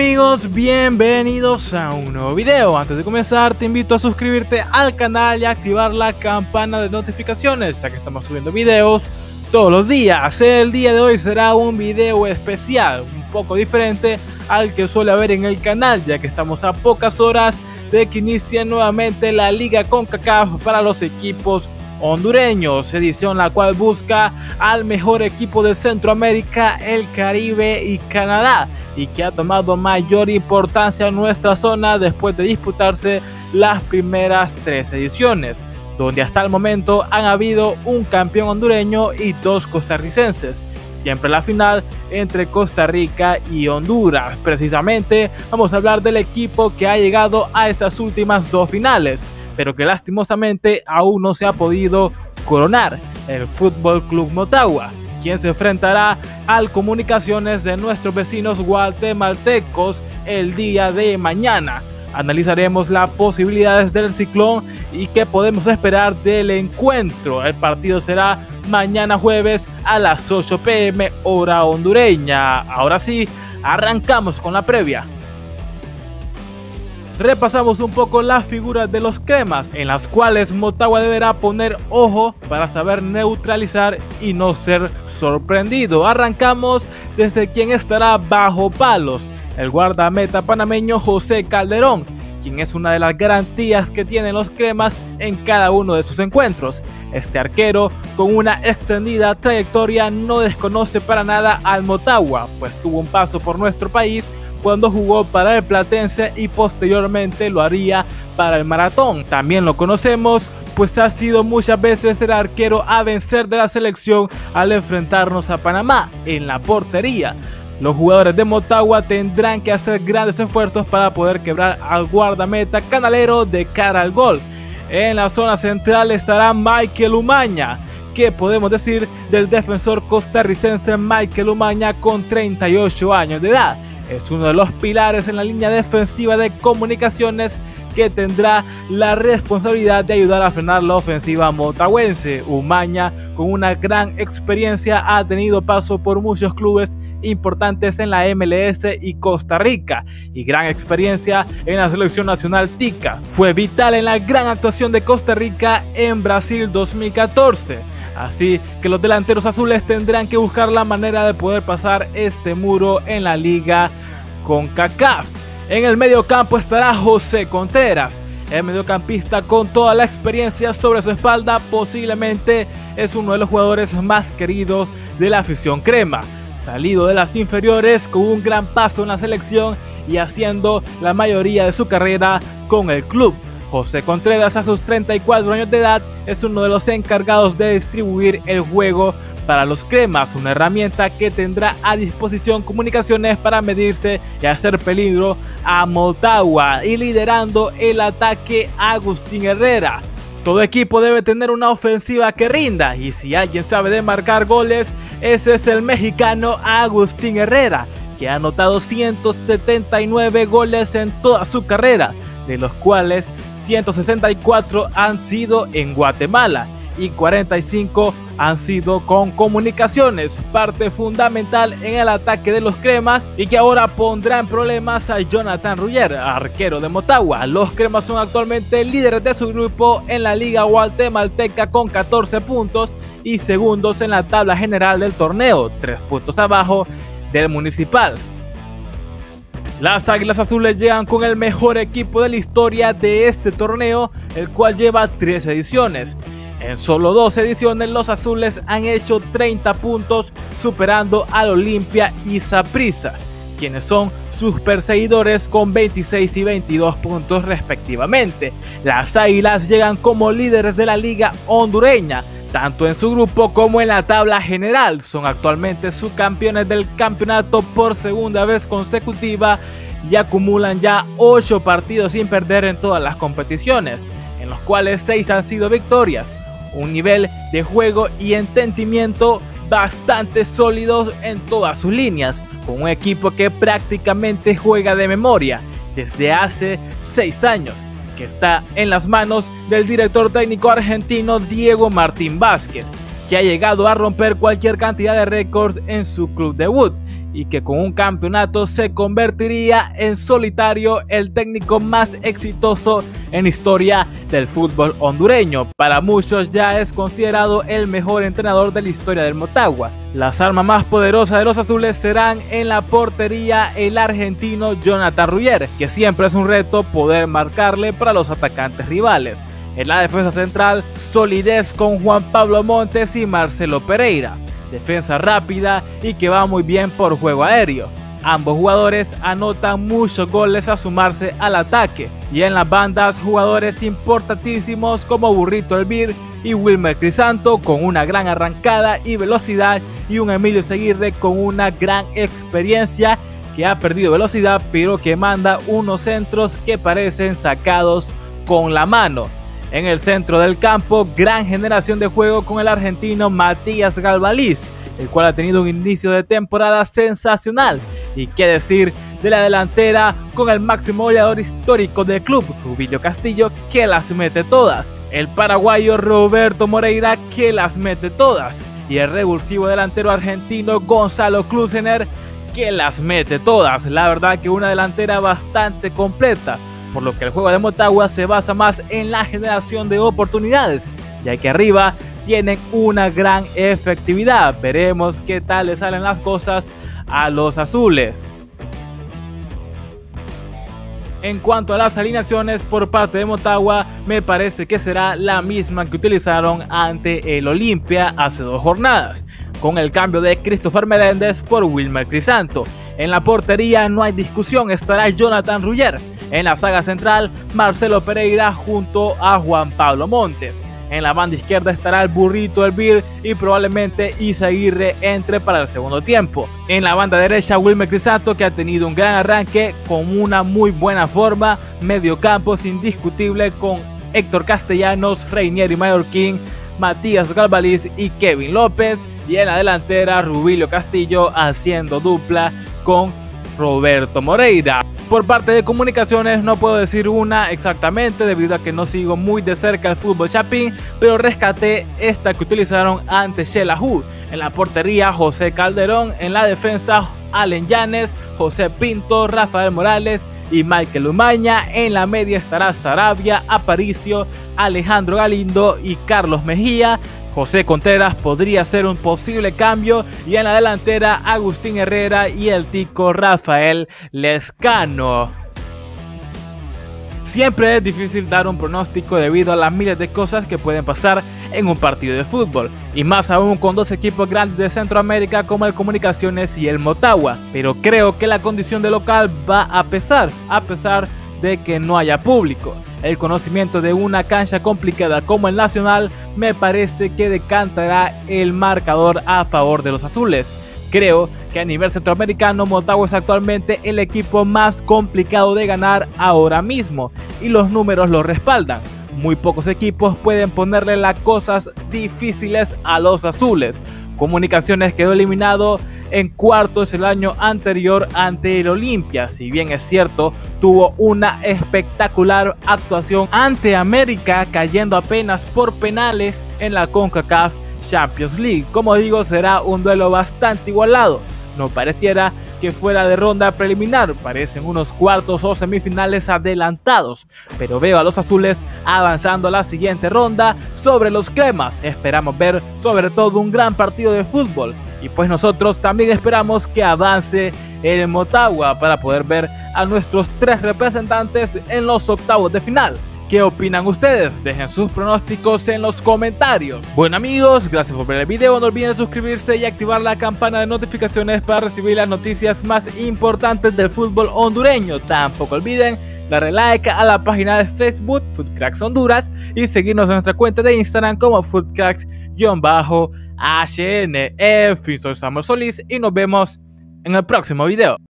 amigos, bienvenidos a un nuevo video. Antes de comenzar te invito a suscribirte al canal y a activar la campana de notificaciones, ya que estamos subiendo videos todos los días. El día de hoy será un video especial, un poco diferente al que suele haber en el canal, ya que estamos a pocas horas de que inicie nuevamente la Liga CONCACAF para los equipos hondureños, edición la cual busca al mejor equipo de Centroamérica, el Caribe y Canadá, y que ha tomado mayor importancia en nuestra zona después de disputarse las primeras 3 ediciones, donde hasta el momento han habido un campeón hondureño y 2 costarricenses, siempre la final entre Costa Rica y Honduras. Precisamente vamos a hablar del equipo que ha llegado a esas últimas 2 finales, pero que lastimosamente aún no se ha podido coronar: el Fútbol Club Motagua, quien se enfrentará al Comunicaciones de nuestros vecinos guatemaltecos el día de mañana. Analizaremos las posibilidades del Ciclón y qué podemos esperar del encuentro. El partido será mañana jueves a las 8 p.m. hora hondureña. Ahora sí, arrancamos con la previa. Repasamos un poco las figuras de los cremas, en las cuales Motagua deberá poner ojo para saber neutralizar y no ser sorprendido. Arrancamos desde quien estará bajo palos: el guardameta panameño José Calderón, quien es una de las garantías que tienen los cremas en cada uno de sus encuentros. Este arquero, con una extendida trayectoria, no desconoce para nada al Motagua, pues tuvo un paso por nuestro país cuando jugó para el Platense y posteriormente lo haría para el Maratón. También lo conocemos, pues ha sido muchas veces el arquero a vencer de la selección al enfrentarnos a Panamá en la portería. Los jugadores de Motagua tendrán que hacer grandes esfuerzos para poder quebrar al guardameta canalero de cara al gol. En la zona central estará Michael Umaña. ¿Qué podemos decir del defensor costarricense Michael Umaña, con 38 años de edad? Es uno de los pilares en la línea defensiva de Comunicaciones, que tendrá la responsabilidad de ayudar a frenar la ofensiva motagüense. Umaña, con una gran experiencia, ha tenido paso por muchos clubes importantes en la MLS y Costa Rica, y gran experiencia en la selección nacional tica. Fue vital en la gran actuación de Costa Rica en Brasil 2014. Así que los delanteros azules tendrán que buscar la manera de poder pasar este muro en la Liga CONCACAF. En el mediocampo estará José Contreras, el mediocampista con toda la experiencia sobre su espalda. Posiblemente es uno de los jugadores más queridos de la afición crema, salido de las inferiores con un gran paso en la selección y haciendo la mayoría de su carrera con el club. José Contreras, a sus 34 años de edad, es uno de los encargados de distribuir el juego para los cremas, una herramienta que tendrá a disposición Comunicaciones para medirse y hacer peligro a Motagua, y liderando el ataque Agustín Herrera. Todo equipo debe tener una ofensiva que rinda, y si alguien sabe de marcar goles, ese es el mexicano Agustín Herrera, que ha anotado 179 goles en toda su carrera, de los cuales 164 han sido en Guatemala y 45 han sido con Comunicaciones, parte fundamental en el ataque de los cremas, y que ahora pondrá en problemas a Jonathan Ruller, arquero de Motagua. Los cremas son actualmente líderes de su grupo en la Liga Guatemalteca con 14 puntos y segundos en la tabla general del torneo, 3 puntos abajo del Municipal. Las Águilas Azules llegan con el mejor equipo de la historia de este torneo, el cual lleva 3 ediciones. En solo 2 ediciones los azules han hecho 30 puntos, superando al Olimpia y Saprissa, quienes son sus perseguidores con 26 y 22 puntos respectivamente. Las Águilas llegan como líderes de la liga hondureña, tanto en su grupo como en la tabla general. Son actualmente subcampeones del campeonato por segunda vez consecutiva y acumulan ya 8 partidos sin perder en todas las competiciones, en los cuales 6 han sido victorias. Un nivel de juego y entendimiento bastante sólidos en todas sus líneas, con un equipo que prácticamente juega de memoria desde hace 6 años, que está en las manos del director técnico argentino Diego Martín Vázquez, que ha llegado a romper cualquier cantidad de récords en su club debut, y que con un campeonato se convertiría en solitario el técnico más exitoso en historia del fútbol hondureño. Para muchos ya es considerado el mejor entrenador de la historia del Motagua. Las armas más poderosas de los azules serán en la portería el argentino Jonathan Ruyer, que siempre es un reto poder marcarle para los atacantes rivales. En la defensa central, solidez con Juan Pablo Montes y Marcelo Pereira. Defensa rápida y que va muy bien por juego aéreo. Ambos jugadores anotan muchos goles a sumarse al ataque. Y en las bandas, jugadores importantísimos como Burrito Elvir y Wilmer Crisanto con una gran arrancada y velocidad, y un Emilio Seguirre con una gran experiencia que ha perdido velocidad pero que manda unos centros que parecen sacados con la mano. En el centro del campo, gran generación de juego con el argentino Matías Galvaliz, el cual ha tenido un inicio de temporada sensacional. Y qué decir de la delantera con el máximo goleador histórico del club, Rubilio Castillo, que las mete todas. El paraguayo Roberto Moreira, que las mete todas. Y el revulsivo delantero argentino Gonzalo Klusener, que las mete todas. La verdad que una delantera bastante completa, por lo que el juego de Motagua se basa más en la generación de oportunidades, ya que arriba tienen una gran efectividad. Veremos qué tal le salen las cosas a los azules. En cuanto a las alineaciones por parte de Motagua, me parece que será la misma que utilizaron ante el Olimpia hace 2 jornadas, con el cambio de Christopher Meléndez por Wilmer Crisanto. En la portería no hay discusión, estará Jonathan Ruyer. En la saga central, Marcelo Pereira junto a Juan Pablo Montes. En la banda izquierda estará el Burrito Elvir y probablemente Izaguirre entre para el segundo tiempo. En la banda derecha, Wilmer Crisanto, que ha tenido un gran arranque con una muy buena forma. Mediocampos indiscutible con Héctor Castellanos, Reinieri Mallorquín, Matías Galvaliz y Kevin López. Y en la delantera, Rubilio Castillo haciendo dupla con Roberto Moreira. Por parte de comunicaciones no puedo decir una exactamente debido a que no sigo muy de cerca el fútbol chapín, pero rescaté esta que utilizaron ante Xelajú. En la portería, José Calderón. En la defensa, Allen Llanes, José Pinto, Rafael Morales y Michael Umaña. En la media estará Sarabia, Aparicio, Alejandro Galindo y Carlos Mejía. José Contreras podría ser un posible cambio, y en la delantera Agustín Herrera y el tico Rafael Lescano. Siempre es difícil dar un pronóstico debido a las miles de cosas que pueden pasar en un partido de fútbol, y más aún con 2 equipos grandes de Centroamérica como el Comunicaciones y el Motagua, pero creo que la condición de local va a pesar de que no haya público. El conocimiento de una cancha complicada como el Nacional me parece que decantará el marcador a favor de los azules. Creo que a nivel centroamericano Motagua es actualmente el equipo más complicado de ganar ahora mismo, y los números lo respaldan. Muy pocos equipos pueden ponerle las cosas difíciles a los azules. Comunicaciones quedó eliminado en cuartos el año anterior ante el Olimpia. Si bien es cierto, tuvo una espectacular actuación ante América, cayendo apenas por penales en la CONCACAF Champions League. Como digo, será un duelo bastante igualado. No pareciera que fuera de ronda preliminar, parecen unos cuartos o semifinales adelantados, pero veo a los azules avanzando a la siguiente ronda sobre los cremas. Esperamos ver sobre todo un gran partido de fútbol, y pues nosotros también esperamos que avance el Motagua para poder ver a nuestros 3 representantes en los octavos de final. ¿Qué opinan ustedes? Dejen sus pronósticos en los comentarios. Bueno amigos, gracias por ver el video. No olviden suscribirse y activar la campana de notificaciones para recibir las noticias más importantes del fútbol hondureño. Tampoco olviden darle like a la página de Facebook Footcracks Honduras y seguirnos en nuestra cuenta de Instagram como Footcracks_HN. En fin, soy Samuel Solís y nos vemos en el próximo video.